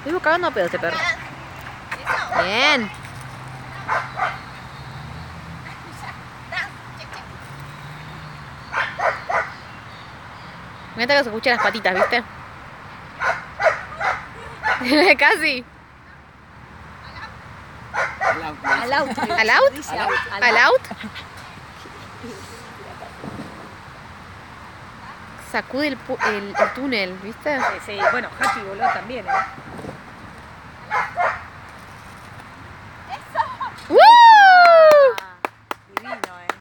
Vivo cagando a pedo este perro. Bien. Me encanta que se escuchen las patitas, ¿viste? Casi. Al out. ¿Al out? ¿Al out? Sacude el túnel, ¿viste? Sí, bueno, Haki voló también, ¿eh?